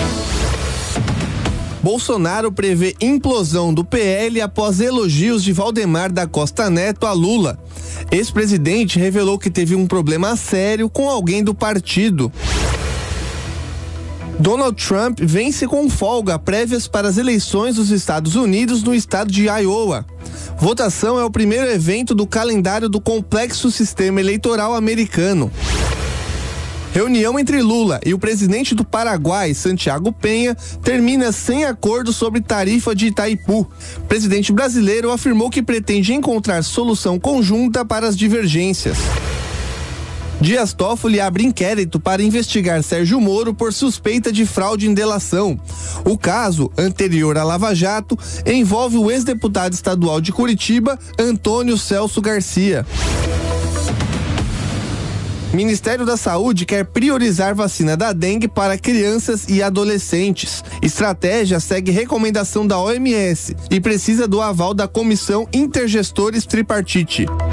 Bolsonaro prevê implosão do PL após elogios de Valdemar da Costa Neto a Lula. Ex-presidente revelou que teve um problema sério com alguém do partido. Donald Trump vence com folga prévias para as eleições dos Estados Unidos no estado de Iowa. Votação é o primeiro evento do calendário do complexo sistema eleitoral americano. Reunião entre Lula e o presidente do Paraguai, Santiago Penha, termina sem acordo sobre tarifa de Itaipu. O presidente brasileiro afirmou que pretende encontrar solução conjunta para as divergências. Dias Toffoli abre inquérito para investigar Sérgio Moro por suspeita de fraude em delação. O caso, anterior à Lava Jato, envolve o ex-deputado estadual de Curitiba, Antônio Celso Garcia. Ministério da Saúde quer priorizar vacina da dengue para crianças e adolescentes. Estratégia segue recomendação da OMS e precisa do aval da Comissão Intergestores Tripartite.